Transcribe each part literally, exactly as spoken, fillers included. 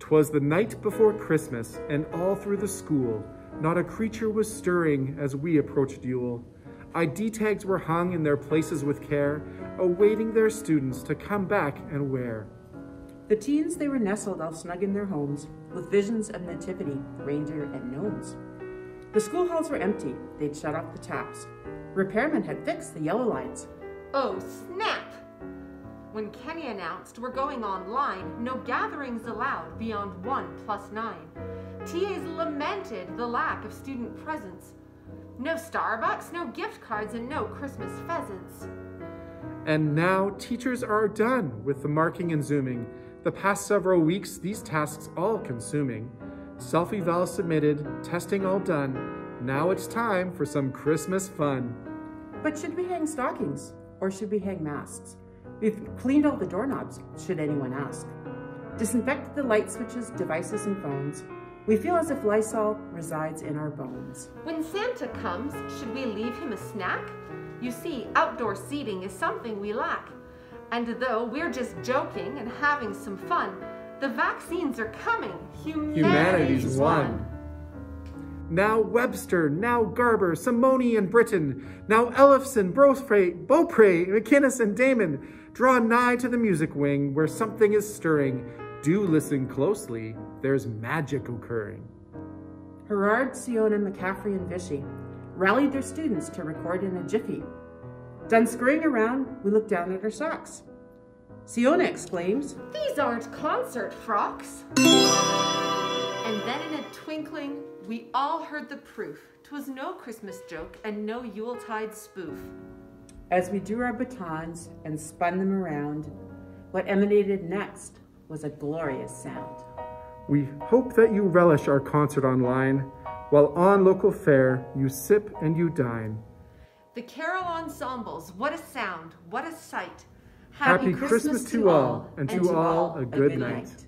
'Twas the night before Christmas, and all through the school, not a creature was stirring as we approached Yule. I D tags were hung in their places with care, awaiting their students to come back and wear. The teens, they were nestled all snug in their homes, with visions of nativity, reindeer, and gnomes. The school halls were empty. They'd shut off the taps. Repairmen had fixed the yellow lines. Oh, snap! When Kenny announced we're going online, no gatherings allowed beyond one plus nine. T As lamented the lack of student presence. No Starbucks, no gift cards, and no Christmas pheasants. And now teachers are done with the marking and zooming. The past several weeks, these tasks all consuming. Self-eval submitted, testing all done. Now it's time for some Christmas fun. But should we hang stockings, or should we hang masks? We've cleaned all the doorknobs, should anyone ask. Disinfected the light switches, devices, and phones. We feel as if Lysol resides in our bones. When Santa comes, should we leave him a snack? You see, outdoor seating is something we lack. And though we're just joking and having some fun, the vaccines are coming. Humanity's, Humanity's won. Now Webster, now Garber, Simone and Britton, now Ellefson, Beaupre, Beaupre, McInnes and Damon. Draw nigh to the music wing where something is stirring. Do listen closely, there's magic occurring. Herard, Siona, McCaffrey, and Vichy rallied their students to record in a jiffy. Done scurrying around, we look down at our socks. Siona exclaims, "These aren't concert frocks." And then in a twinkling, we all heard the proof. 'Twas no Christmas joke and no Yuletide spoof. As we drew our batons and spun them around, what emanated next was a glorious sound. We hope that you relish our concert online, while on local fare you sip and you dine. The Carroll ensembles, what a sound, what a sight. Happy, Happy Christmas, Christmas to all, and to, and to all a good, a good night. night.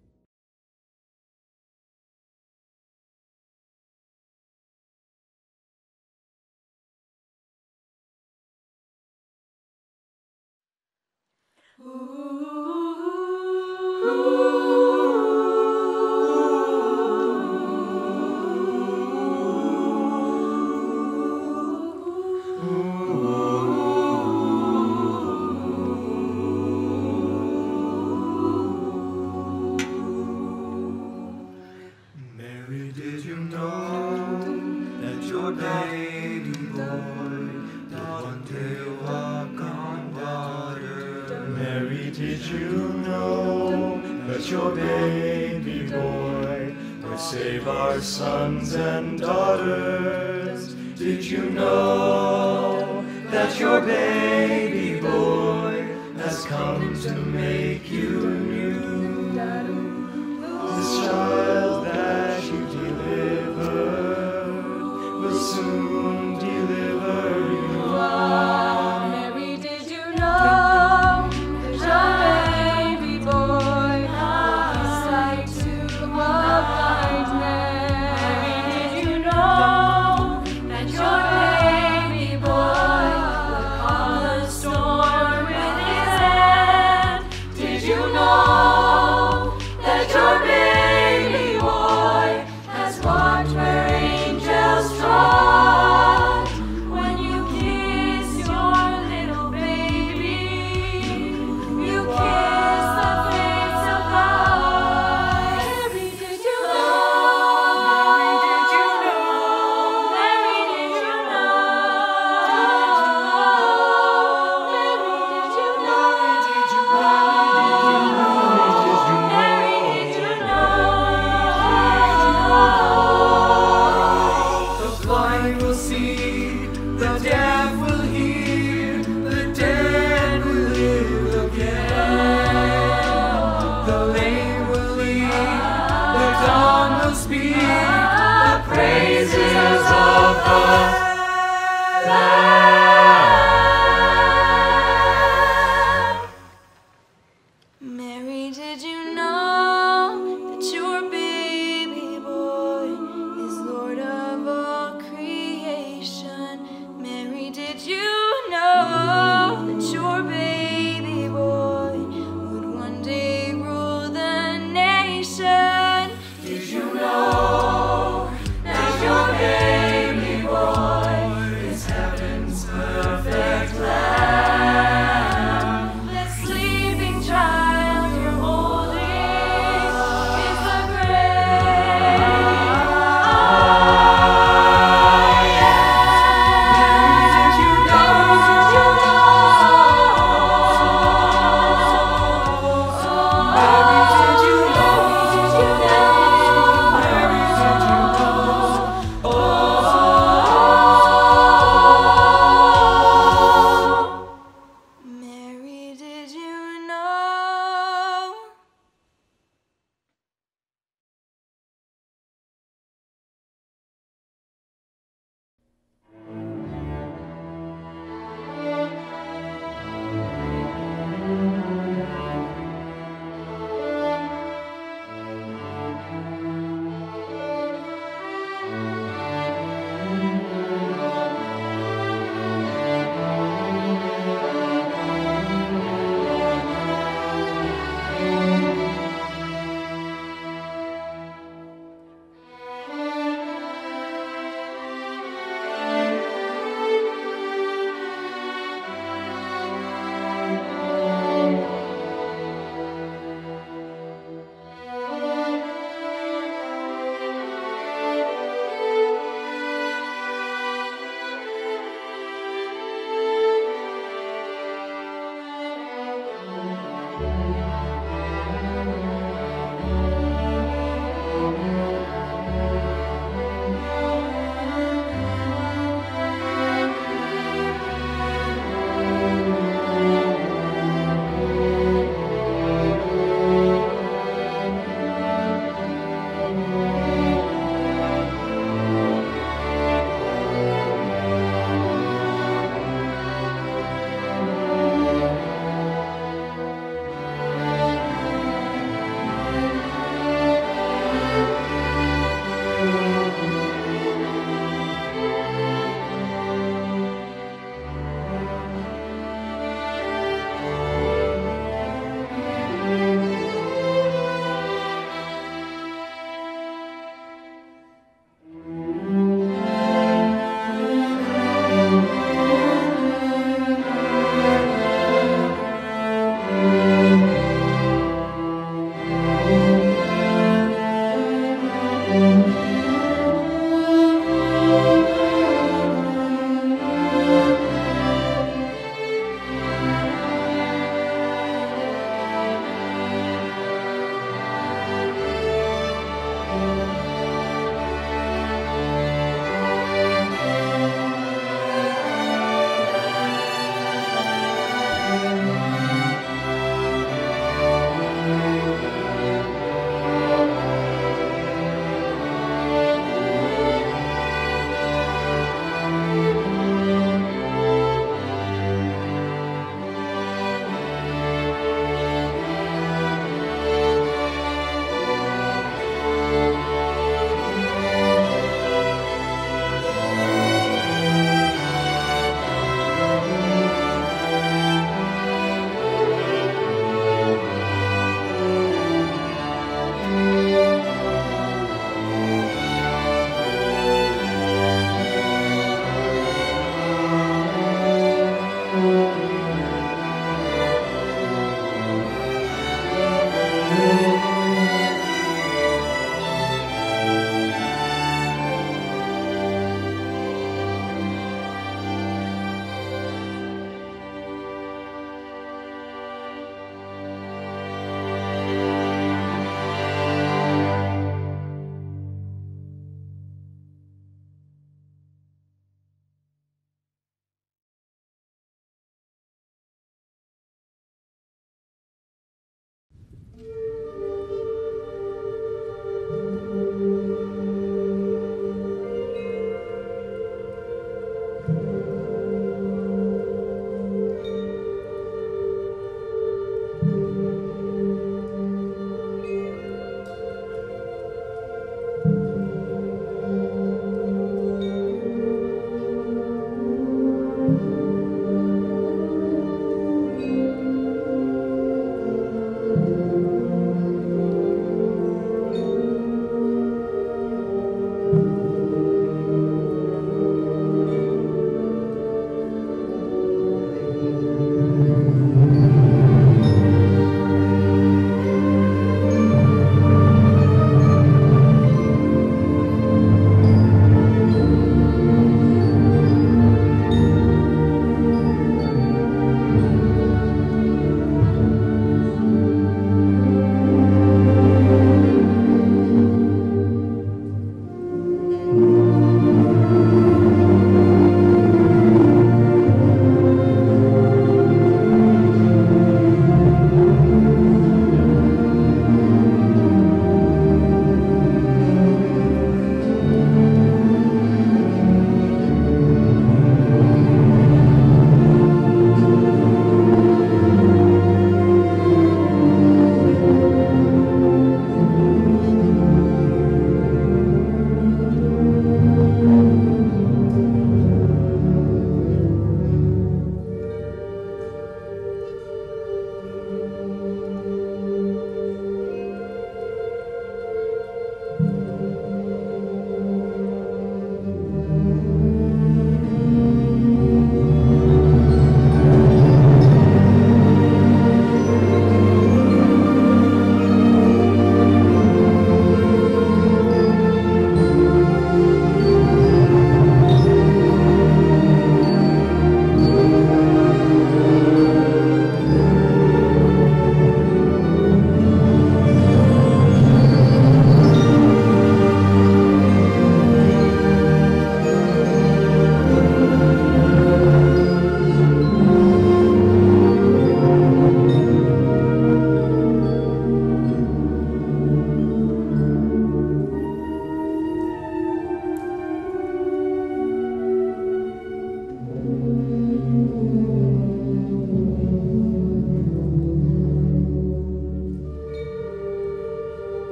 Did you know that your baby boy would save our sons and daughters? Did you know that your baby boy has come to make you new? This child that you delivered will soon deliver you. Mary, did you know that your baby boy is Lord of all creation? Mary, did you know that your baby boy would one day rule the nation?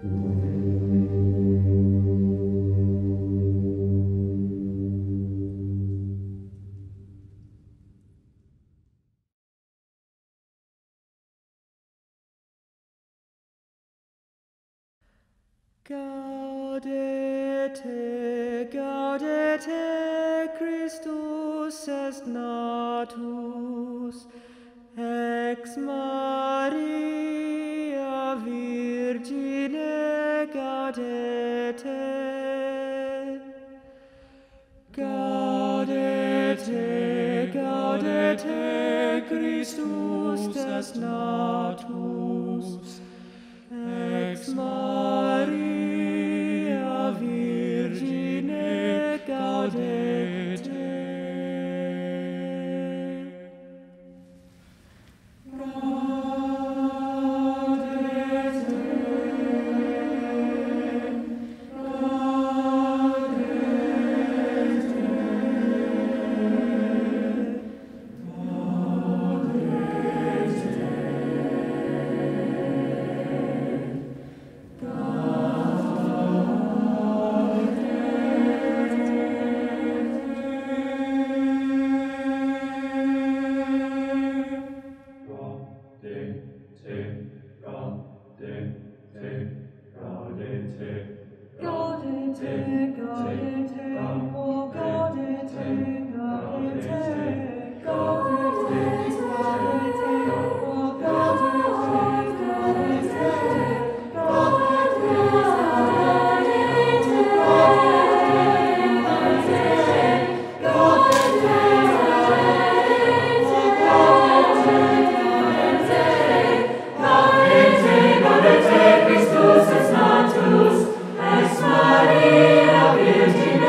Gaudete, gaudete, Christus est natus, ex Maria Virgine gaudete. Gaudete, gaudete, Christus est natus, ex Maria Virgine gaudete. Christus est natus, ex Maria Virgine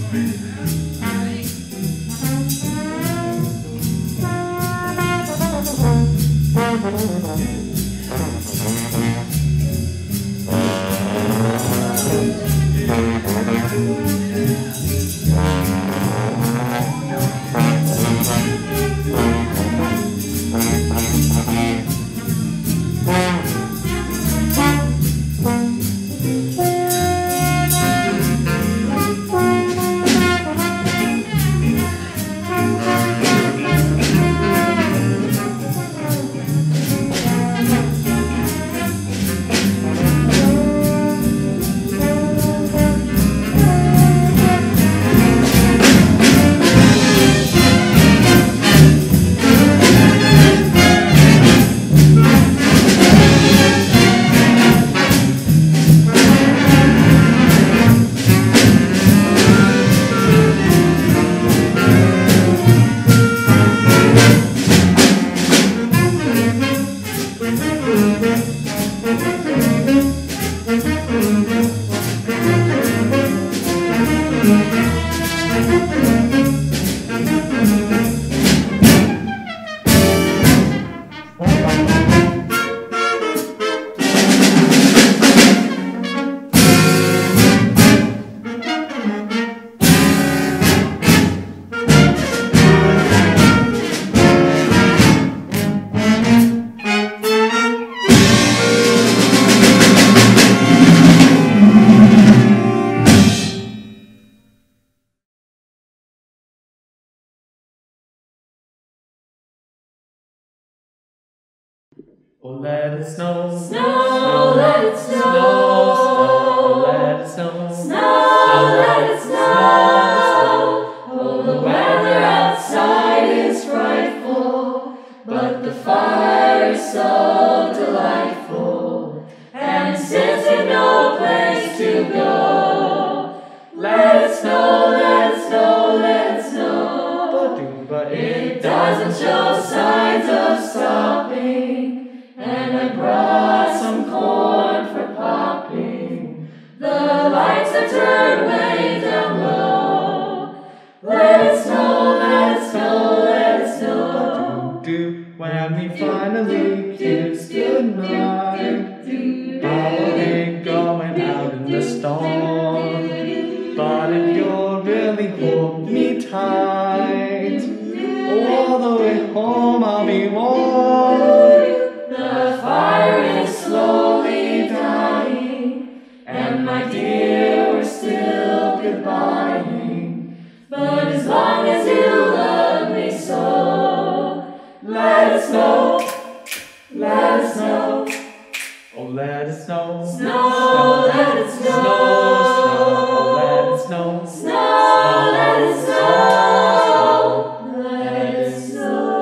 Oh, let it snow, Snow, let it snow, snow, let it snow, snow, let it snow. Oh, the weather outside is frightful, but the fire is so delightful. And since we've no place to go, let it snow, let it snow, let it snow. but It doesn't show signs of stopping. And I brought some corn for popping. The lights are turned way down low. Let it snow, let it snow, let it snow. do when we finally kiss goodnight. I'll be going out in the storm, but if you'll really hold me tight, all the way home I'll be warm. The fire is slowly dying, and my dear, we're still goodbying. But as long as you love me so, let it snow, let it snow. Oh, let it snow, Snow, let it snow. snow, let it snow, Snow, let it snow. Let it snow.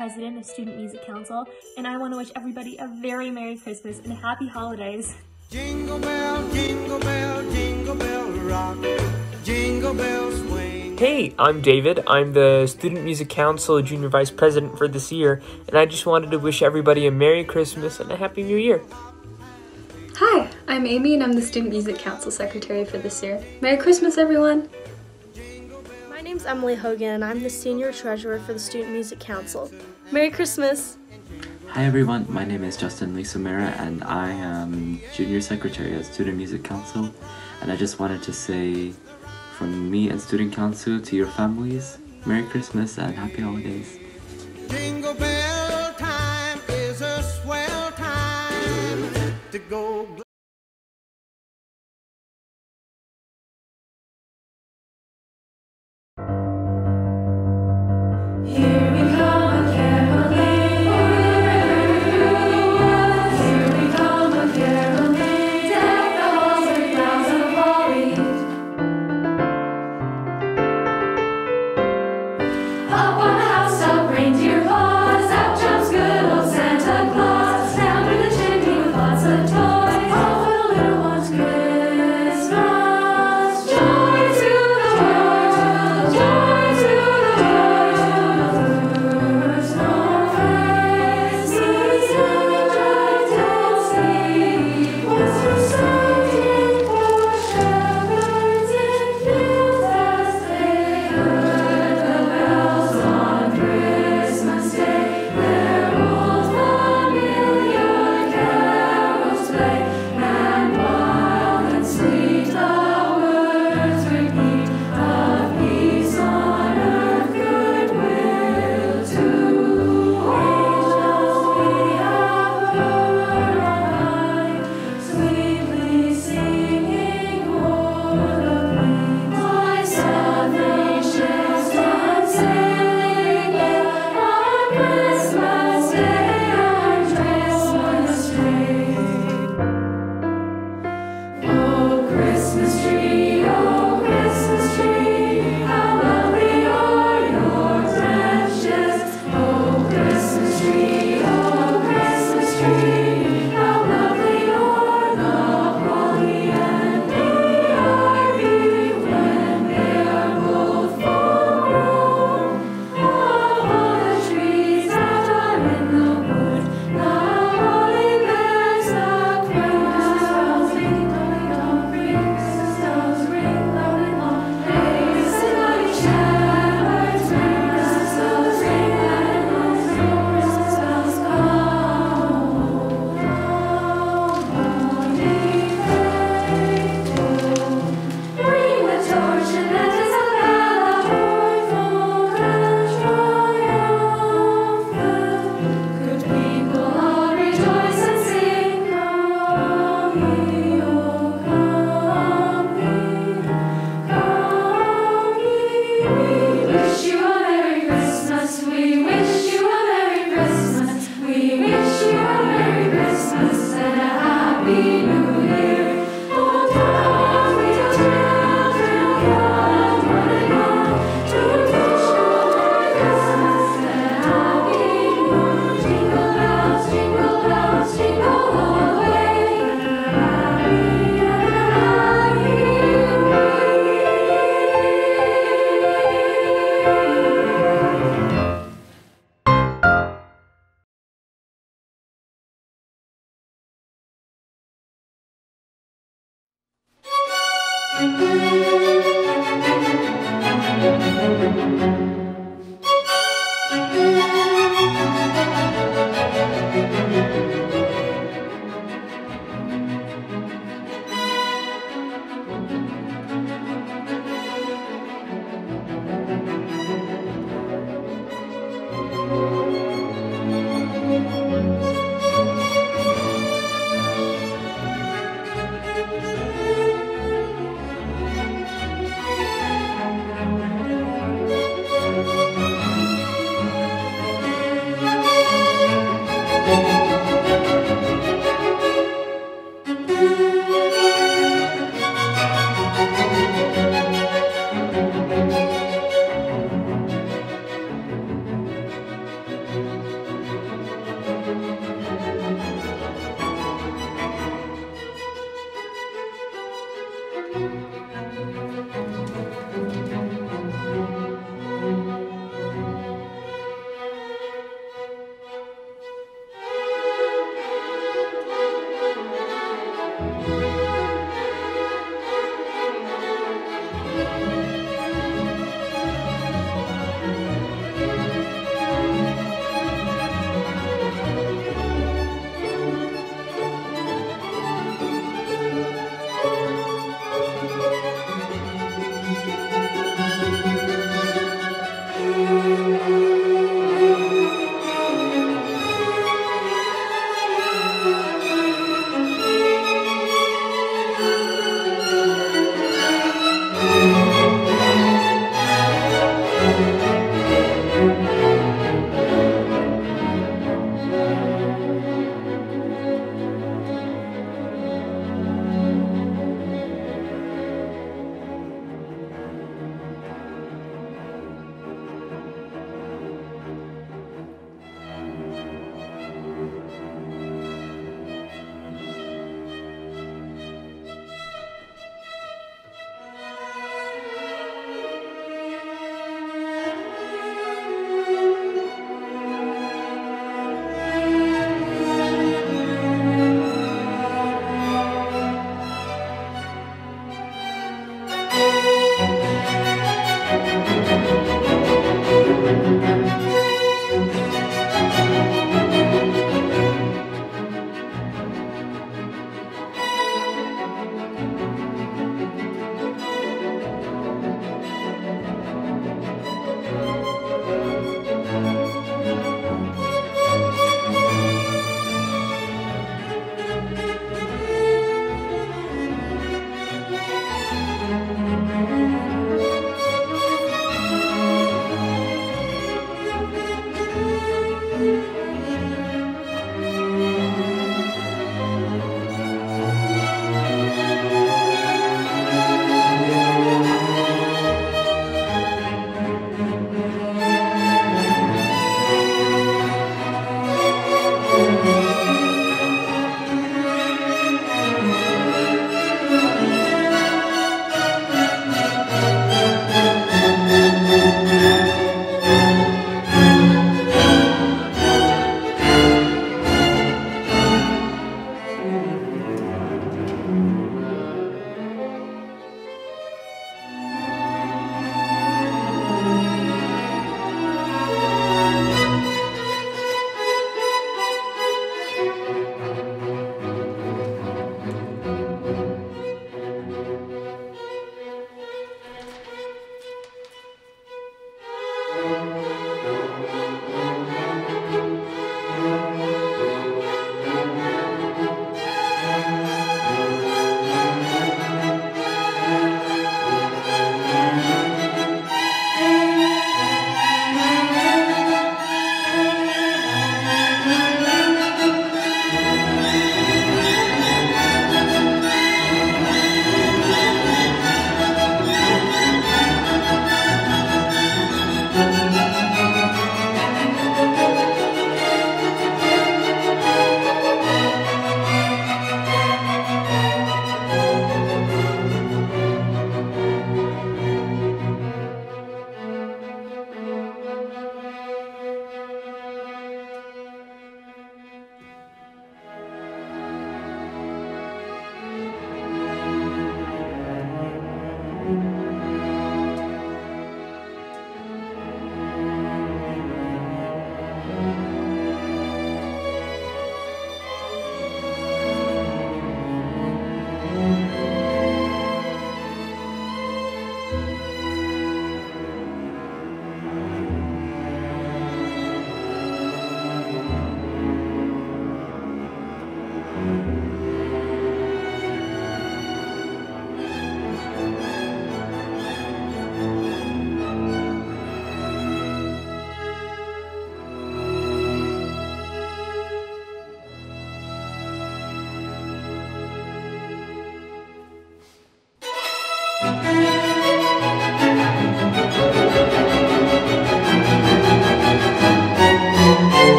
President of Student Music Council, and I want to wish everybody a very Merry Christmas and Happy Holidays. Jingle bell, jingle bell, jingle bell rock, jingle bell swing. Hey, I'm David. I'm the Student Music Council Junior Vice President for this year, and I just wanted to wish everybody a Merry Christmas and a Happy New Year. Hi, I'm Amy and I'm the Student Music Council Secretary for this year. Merry Christmas, everyone! My name's Emily Hogan and I'm the Senior Treasurer for the Student Music Council. Merry Christmas! Hi everyone, my name is Justin Lisomera and I am Junior Secretary at Student Music Council, and I just wanted to say from me and Student Council to your families, Merry Christmas and Happy Holidays. Jingle bell time is a swell time to go. Here we come a caroling, here we come a caroling, deck the halls with boughs of holly. Up on the housetop, reindeer paws, out jumps good old Santa Claus, down through the chimney with lots of toys, all for the little ones' Christmas. Joy to the world, joy to the world.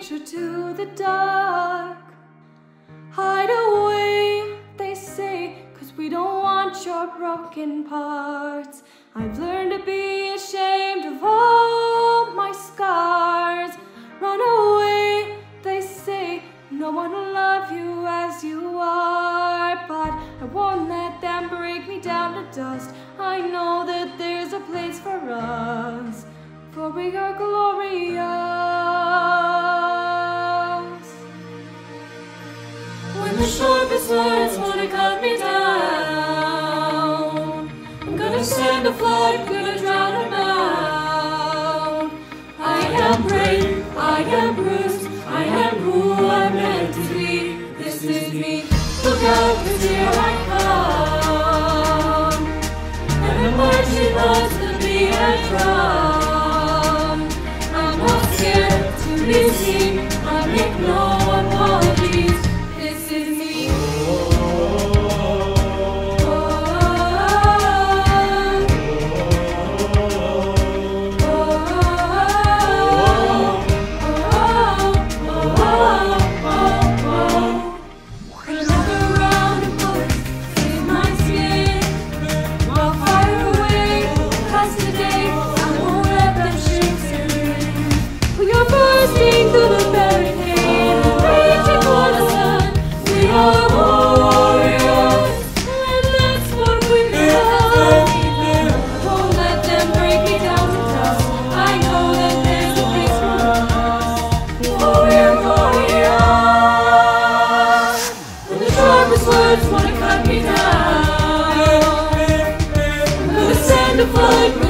future to the dark. Hide away, they say, 'cause we don't want your broken parts. I've learned to be ashamed of all my scars. Run away, they say, no one will love you as you are. But I won't let them break me down to dust. I know that there's a place for us, for we are glorious. When the sharpest words wanna cut me down, I'm gonna send a flood, gonna drown them out. I am brave, I am bruised, I am who I'm meant to be. This is me. Look out, 'cause here I come, and the marching on to be and drum. I'm not scared to be seen, I make no apologies. This is me. Wanna cut me down, I'm gonna send a flood.